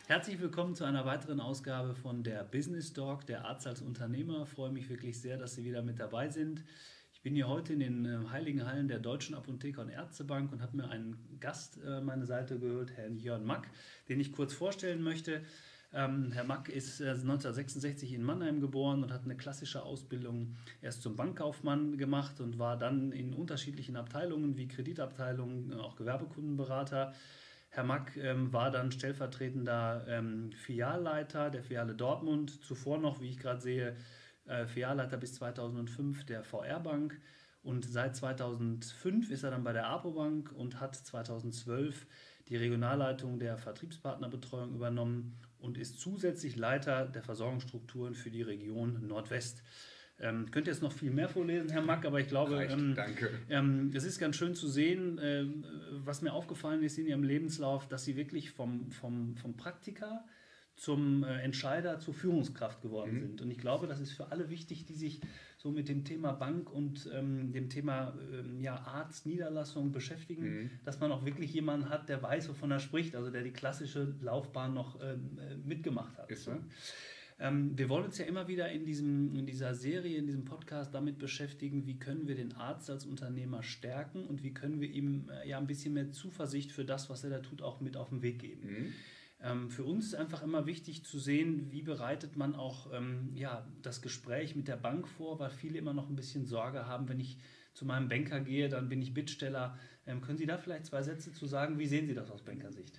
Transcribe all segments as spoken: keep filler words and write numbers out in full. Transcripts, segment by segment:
Herzlich willkommen zu einer weiteren Ausgabe von der Business Talk, der Arzt als Unternehmer. Ich freue mich wirklich sehr, dass Sie wieder mit dabei sind. Ich bin hier heute in den heiligen Hallen der Deutschen Apotheker- und Ärztebank und habe mir einen Gast an meine Seite geholt, Herrn Jörn Mack, den ich kurz vorstellen möchte. Ähm, Herr Mack ist neunzehnhundertsechsundsechzig in Mannheim geboren und hat eine klassische Ausbildung erst zum Bankkaufmann gemacht und war dann in unterschiedlichen Abteilungen wie Kreditabteilungen, auch Gewerbekundenberater. Herr Mack ähm, war dann stellvertretender ähm, Filialleiter der Filiale Dortmund, zuvor noch, wie ich gerade sehe, äh, Filialleiter bis zweitausendfünf der V R-Bank und seit zweitausendfünf ist er dann bei der Apobank und hat zweitausendzwölf die Regionalleitung der Vertriebspartnerbetreuung übernommen und ist zusätzlich Leiter der Versorgungsstrukturen für die Region Nordwest. Ähm, könnt ihr jetzt noch viel mehr vorlesen, Herr Mack, aber ich glaube, Reicht, ähm, danke. Ähm, es ist ganz schön zu sehen, ähm, was mir aufgefallen ist in Ihrem Lebenslauf, dass Sie wirklich vom, vom, vom Praktiker zum äh, Entscheider zur Führungskraft geworden mhm. sind. Und ich glaube, das ist für alle wichtig, die sich so mit dem Thema Bank und ähm, dem Thema ähm, ja, Arztniederlassung beschäftigen, mhm. dass man auch wirklich jemanden hat, der weiß, wovon er spricht, also der die klassische Laufbahn noch ähm, mitgemacht hat. Ist so. Ne? Ähm, wir wollen uns ja immer wieder in, diesem, in dieser Serie, in diesem Podcast damit beschäftigen, wie können wir den Arzt als Unternehmer stärken und wie können wir ihm äh, ja ein bisschen mehr Zuversicht für das, was er da tut, auch mit auf den Weg geben. Mhm. Ähm, für uns ist einfach immer wichtig zu sehen, wie bereitet man auch ähm, ja, das Gespräch mit der Bank vor, weil viele immer noch ein bisschen Sorge haben, wenn ich zu meinem Banker gehe, dann bin ich Bittsteller. Ähm, können Sie da vielleicht zwei Sätze zu sagen? Wie sehen Sie das aus Bankersicht?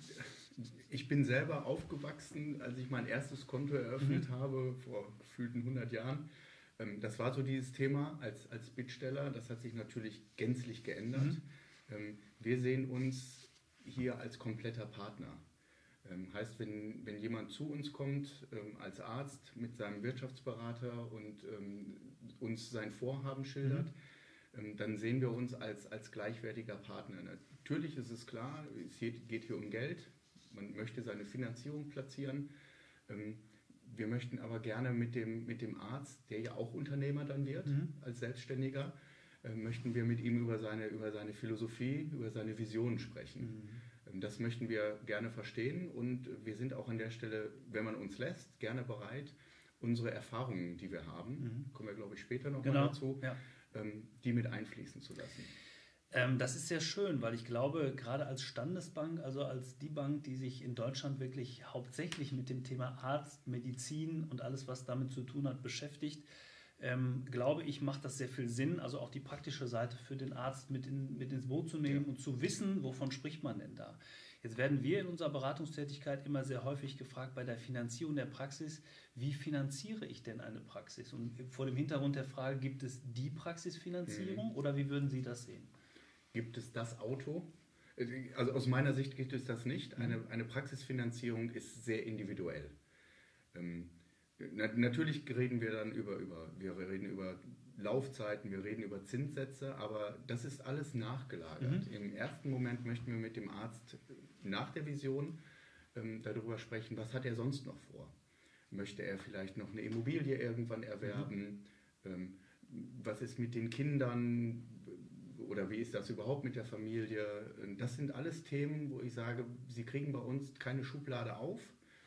Ich bin selber aufgewachsen, als ich mein erstes Konto eröffnet mhm. habe, vor gefühlten hundert Jahren. Das war so dieses Thema als, als Bittsteller. Das hat sich natürlich gänzlich geändert. Mhm. Wir sehen uns hier als kompletter Partner. Heißt, wenn, wenn jemand zu uns kommt als Arzt mit seinem Wirtschaftsberater und uns sein Vorhaben schildert, mhm. dann sehen wir uns als, als gleichwertiger Partner. Natürlich ist es klar, es geht hier um Geld. Man möchte seine Finanzierung platzieren. Wir möchten aber gerne mit dem, mit dem Arzt, der ja auch Unternehmer dann wird, mhm. als Selbstständiger, möchten wir mit ihm über seine, über seine Philosophie, über seine Visionen sprechen. Mhm. Das möchten wir gerne verstehen und wir sind auch an der Stelle, wenn man uns lässt, gerne bereit, unsere Erfahrungen, die wir haben, mhm. kommen wir glaube ich später noch genau. mal dazu, ja. die mit einfließen zu lassen. Ähm, das ist sehr schön, weil ich glaube, gerade als Standesbank, also als die Bank, die sich in Deutschland wirklich hauptsächlich mit dem Thema Arzt, Medizin und alles, was damit zu tun hat, beschäftigt, ähm, glaube ich, macht das sehr viel Sinn, also auch die praktische Seite für den Arzt mit, in, mit ins Boot zu nehmen ja. und zu wissen, wovon spricht man denn da. Jetzt werden wir in unserer Beratungstätigkeit immer sehr häufig gefragt bei der Finanzierung der Praxis, wie finanziere ich denn eine Praxis? Und vor dem Hintergrund der Frage, gibt es die Praxisfinanzierung mhm. oder wie würden Sie das sehen? Gibt es das Auto? Also aus meiner Sicht gibt es das nicht. Eine, eine Praxisfinanzierung ist sehr individuell. Ähm, na, natürlich reden wir dann über, über, wir reden über Laufzeiten, wir reden über Zinssätze, aber das ist alles nachgelagert. Mhm. Im ersten Moment möchten wir mit dem Arzt nach der Vision ähm, darüber sprechen, was hat er sonst noch vor? Möchte er vielleicht noch eine Immobilie irgendwann erwerben? Mhm. Ähm, was ist mit den Kindern? Oder wie ist das überhaupt mit der Familie? Das sind alles Themen, wo ich sage, Sie kriegen bei uns keine Schublade auf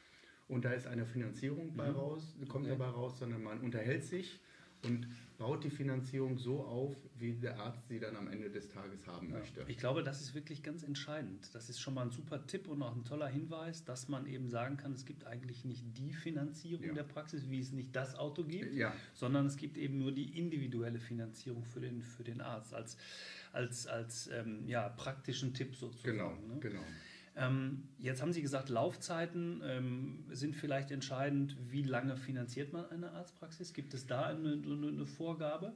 und da ist eine Finanzierung bei raus, kommt okay. dabei raus, sondern man unterhält sich und baut die Finanzierung so auf, wie der Arzt sie dann am Ende des Tages haben ja. möchte. Ich glaube, das ist wirklich ganz entscheidend. Das ist schon mal ein super Tipp und auch ein toller Hinweis, dass man eben sagen kann, es gibt eigentlich nicht die Finanzierung ja. der Praxis, wie es nicht das Auto gibt, ja. sondern es gibt eben nur die individuelle Finanzierung für den, für den Arzt als, als, als ähm, ja, praktischen Tipp sozusagen. Genau, ne? genau. Ähm, jetzt haben Sie gesagt, Laufzeiten ähm, sind vielleicht entscheidend. Wie lange finanziert man eine Arztpraxis? Gibt es da eine, eine, eine Vorgabe?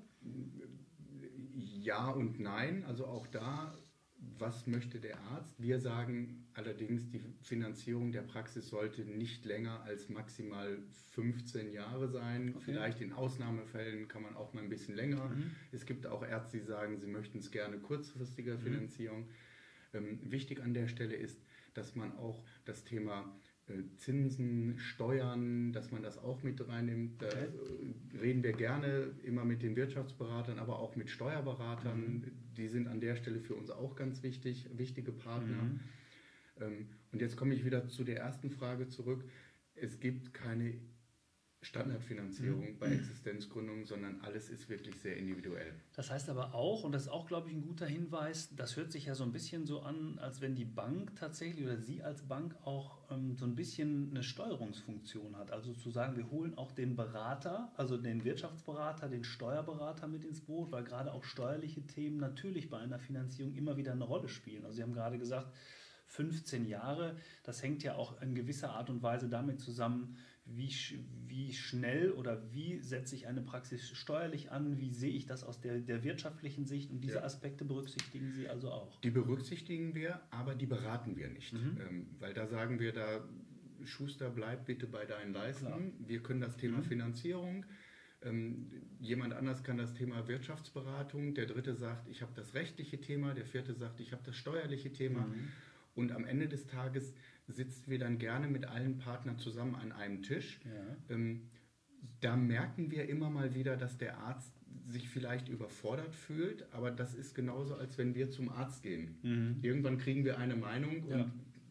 Ja und nein. Also auch da, was möchte der Arzt? Wir sagen allerdings, die Finanzierung der Praxis sollte nicht länger als maximal fünfzehn Jahre sein. Okay. Vielleicht in Ausnahmefällen kann man auch mal ein bisschen länger. Mhm. Es gibt auch Ärzte, die sagen, sie möchten es gerne kurzfristiger mhm. Finanzierung. Ähm, wichtig an der Stelle ist, dass man auch das Thema äh, Zinsen, Steuern, dass man das auch mit reinnimmt. Da okay. äh, reden wir gerne immer mit den Wirtschaftsberatern, aber auch mit Steuerberatern. Mhm. Die sind an der Stelle für uns auch ganz wichtig, wichtige Partner. Mhm. Und jetzt komme ich wieder zu der ersten Frage zurück. Es gibt keine Standardfinanzierung mhm. bei Existenzgründung, sondern alles ist wirklich sehr individuell. Das heißt aber auch, und das ist auch, glaube ich, ein guter Hinweis, das hört sich ja so ein bisschen so an, als wenn die Bank tatsächlich oder Sie als Bank auch ähm, so ein bisschen eine Steuerungsfunktion hat. Also zu sagen, wir holen auch den Berater, also den Wirtschaftsberater, den Steuerberater mit ins Boot, weil gerade auch steuerliche Themen natürlich bei einer Finanzierung immer wieder eine Rolle spielen. Also Sie haben gerade gesagt, fünfzehn Jahre, das hängt ja auch in gewisser Art und Weise damit zusammen, wie, wie schnell oder wie setze ich eine Praxis steuerlich an, wie sehe ich das aus der, der wirtschaftlichen Sicht, und diese ja. Aspekte berücksichtigen Sie also auch? Die berücksichtigen wir, aber die beraten wir nicht, mhm. ähm, weil da sagen wir, da Schuster, bleib bitte bei deinen Leisten. Klar. Wir können das Thema mhm. Finanzierung, ähm, jemand anders kann das Thema Wirtschaftsberatung, der dritte sagt, ich habe das rechtliche Thema, der vierte sagt, ich habe das steuerliche Thema. Mhm. Und am Ende des Tages sitzen wir dann gerne mit allen Partnern zusammen an einem Tisch. Ja. Ähm, da merken wir immer mal wieder, dass der Arzt sich vielleicht überfordert fühlt, aber das ist genauso, als wenn wir zum Arzt gehen. Mhm. Irgendwann kriegen wir eine Meinung und ja.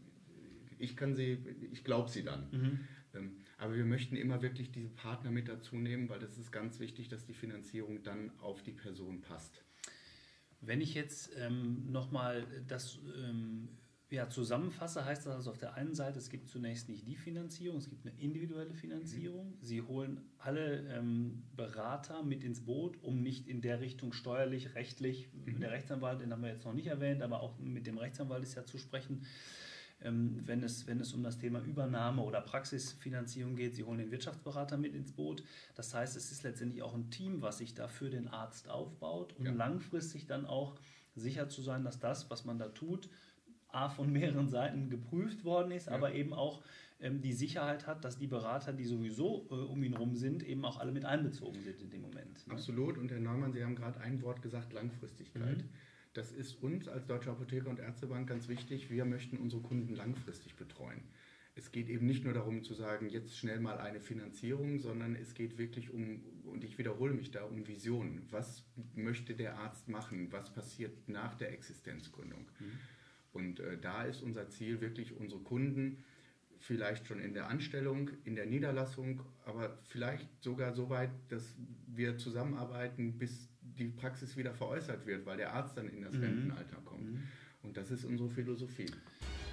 ich kann sie, ich glaube sie dann. Mhm. Ähm, aber wir möchten immer wirklich diese Partner mit dazu nehmen, weil das ist ganz wichtig, dass die Finanzierung dann auf die Person passt. Wenn ich jetzt ähm, nochmal das ähm, ja, zusammenfasse, heißt das also auf der einen Seite, es gibt zunächst nicht die Finanzierung, es gibt eine individuelle Finanzierung. Sie holen alle ähm, Berater mit ins Boot, um nicht in der Richtung steuerlich, rechtlich, mhm. der Rechtsanwalt, den haben wir jetzt noch nicht erwähnt, aber auch mit dem Rechtsanwalt ist ja zu sprechen, ähm, wenn es, wenn es um das Thema Übernahme oder Praxisfinanzierung geht. Sie holen den Wirtschaftsberater mit ins Boot. Das heißt, es ist letztendlich auch ein Team, was sich da für den Arzt aufbaut, um ja. langfristig dann auch sicher zu sein, dass das, was man da tut, A, von mehreren Seiten geprüft worden ist, ja. aber eben auch ähm, die Sicherheit hat, dass die Berater, die sowieso äh, um ihn rum sind, eben auch alle mit einbezogen sind in dem Moment. Ne? Absolut. Und Herr Neumann, Sie haben gerade ein Wort gesagt, Langfristigkeit. Mhm. Das ist uns als Deutsche Apotheker- und Ärztebank ganz wichtig. Wir möchten unsere Kunden langfristig betreuen. Es geht eben nicht nur darum zu sagen, jetzt schnell mal eine Finanzierung, sondern es geht wirklich um, und ich wiederhole mich da, um Visionen. Was möchte der Arzt machen? Was passiert nach der Existenzgründung? Mhm. Und äh, da ist unser Ziel wirklich, unsere Kunden vielleicht schon in der Anstellung, in der Niederlassung, aber vielleicht sogar so weit, dass wir zusammenarbeiten, bis die Praxis wieder veräußert wird, weil der Arzt dann in das mhm. Rentenalter kommt. Mhm. Und das ist unsere Philosophie.